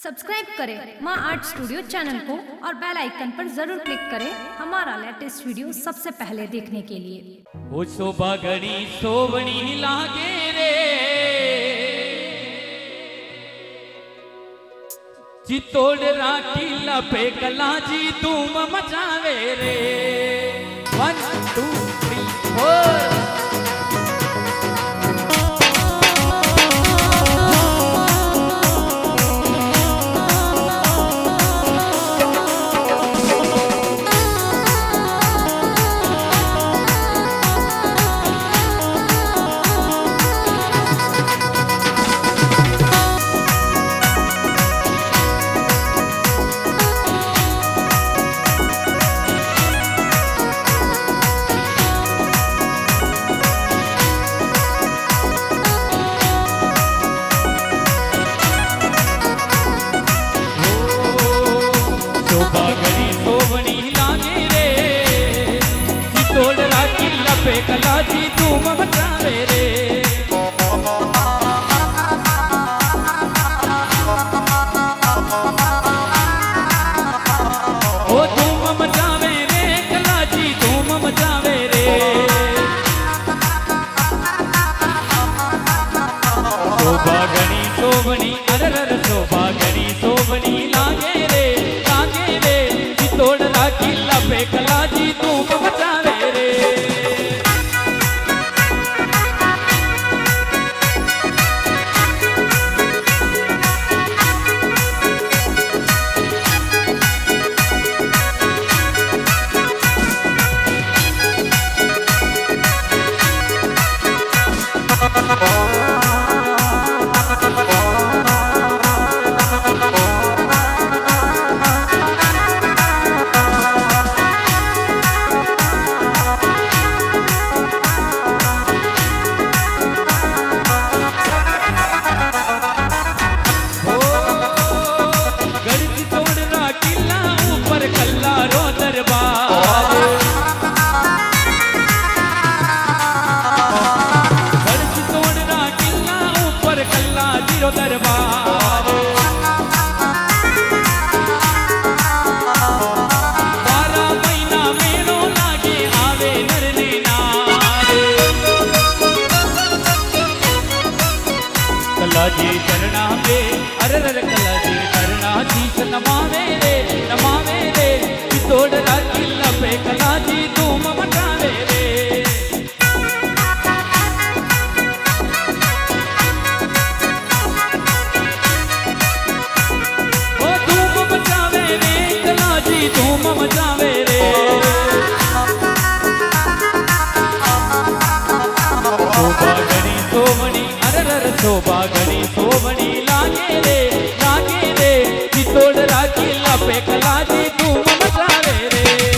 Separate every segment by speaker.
Speaker 1: Subscribe करें माँ art studio channel को और बेल आइकन पर जरूर क्लिक करें हमारा लेटेस्ट वीडियो सबसे पहले देखने के लिए।
Speaker 2: ओ शोभा घड़ी सोवनी लागे रे, चितोड़ राखी लपे कला जी धूम मचावे रे। 1 2 3 4 कला जी धूम मचावे रे। ओ धूम मचावे रे, कला जी धूम मचावे रे। शोभा घड़ी सोवनी अरर शोभा घड़ी सोवनी लागे रे, लागे रे। चितोड़ राखी लपे कला जी धूम मचावे रे। दरबार 12 महीना मेलो लागे आवे नर ने नार। कला जी चरणा पे अरर कला जी चरणा शीश नमावे रे, नमावे रे। चितोड़ राखी लपे कला जी धूम मचावे रे। धूम मचावे रे। शोभा घड़ी सोवनी अरर शोभा घड़ी सोवनी लागे रे, लागे रे। चितोड़ राखी लपे कला जी धूम मचावे रे।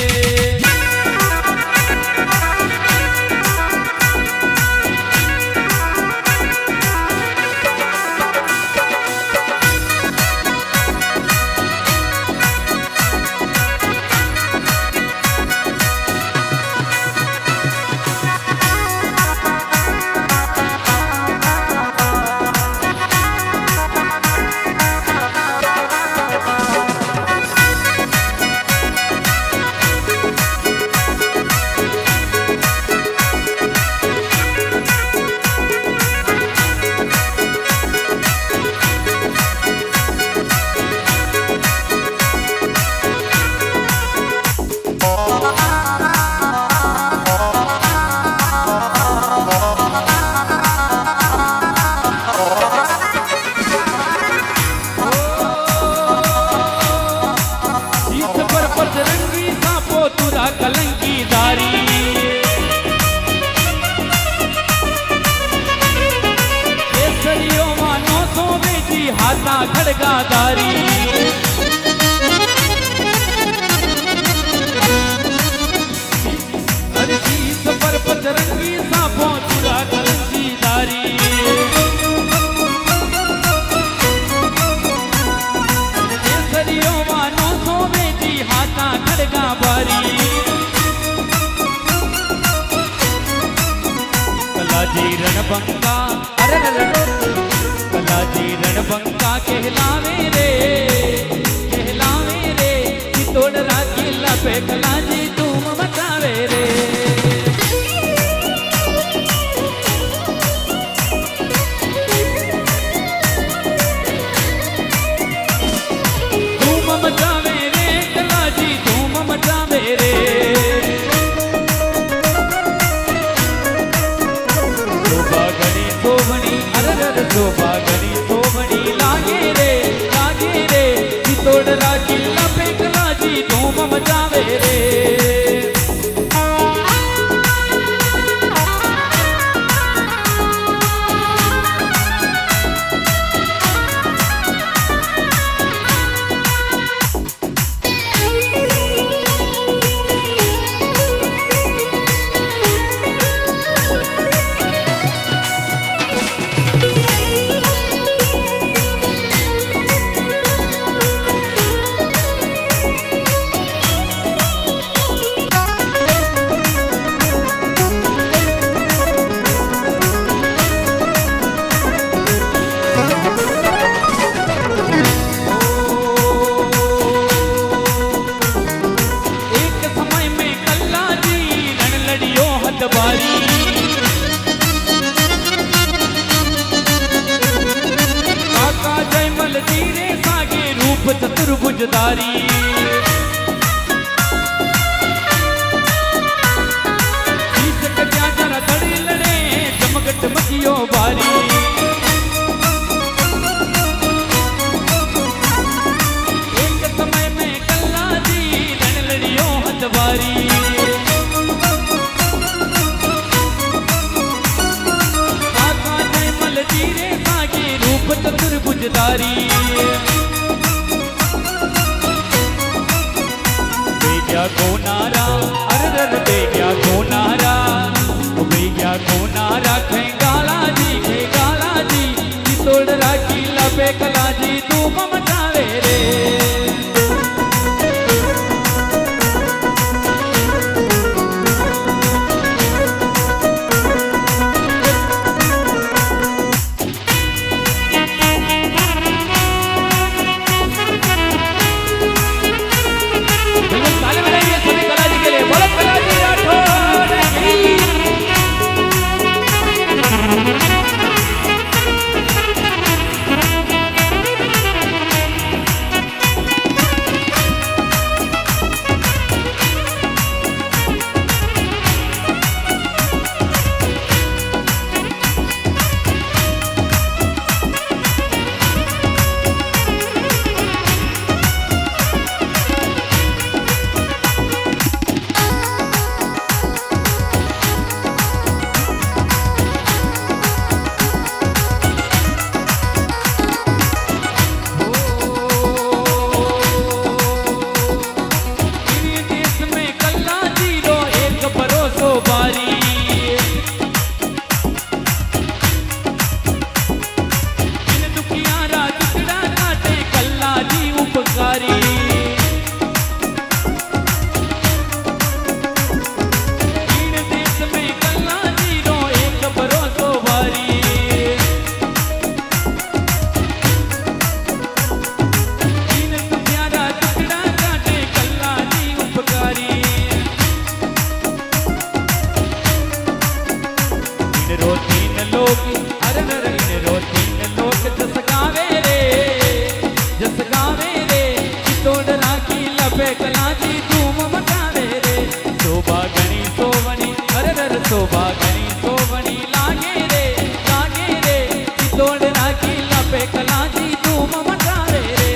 Speaker 2: कलंकी दारी केसरियो मानो सोवे जी हाथा खड़गादारी। अरे शीश पर पचरंगी सांपों चुरा कलंकी दारी। केसरियो मानो सोवे जी हाथा खड़गा बारी। कला जी रणबंका अरे कला जी रणबंका कहलावे रे। बुझदारी जरा धड़ी लड़े चमकट मचियो बारी एक समय में कल्ला जी रण लड़ियो हथवारी काका जयमल जी रे सागे रूप चतुर बुझदारी बेग्या को नारा अरर बेग्या को नारा बेग्या को नारा खे गाला जी तोड़ राखी लपे कला जी तू ममतावे रे शोभा घनी सोवनी लागे रे तोड़ राखी लपे कला जी धूम मचावे रे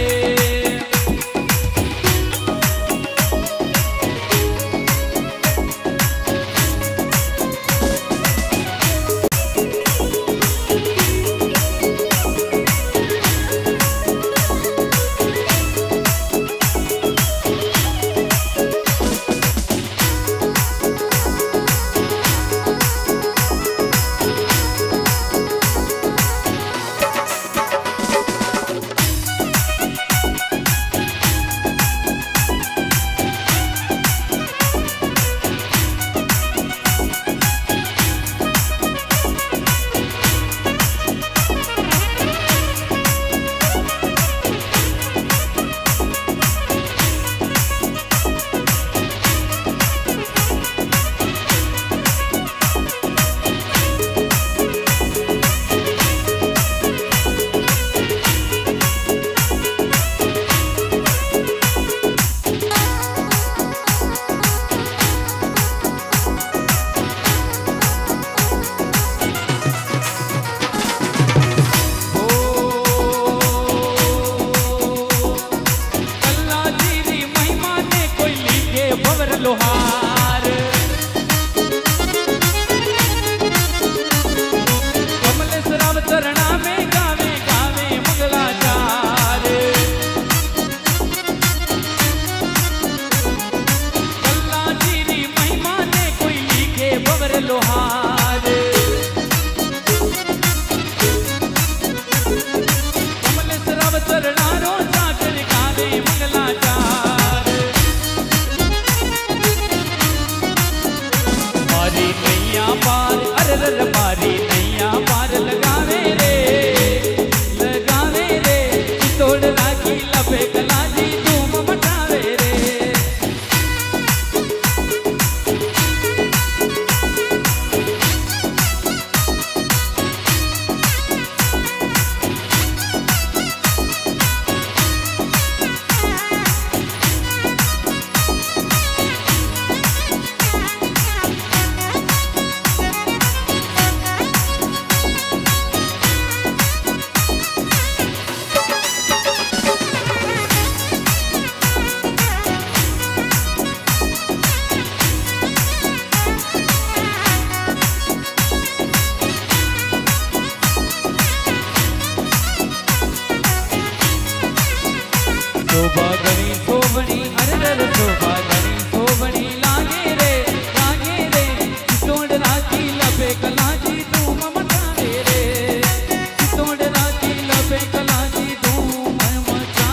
Speaker 2: शोभा घणी शोभनी अरे रे शोभा घणी शोभनी लागे रे तोड़ राखी लबे कलाची तू ममता रे तोड़ राखी लबे कलाची तू ममता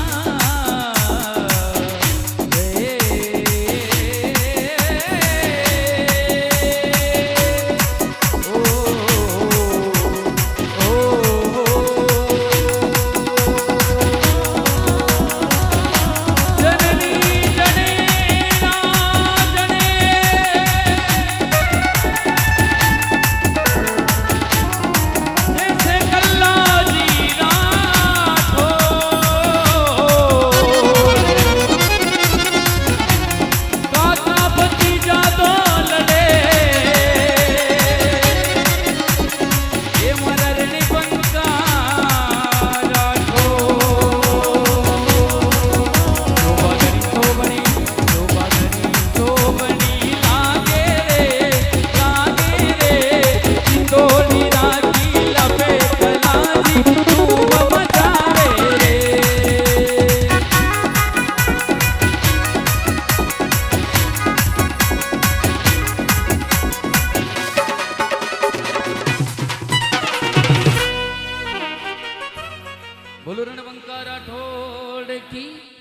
Speaker 2: रे बोलो रणबंका राठौड़ की।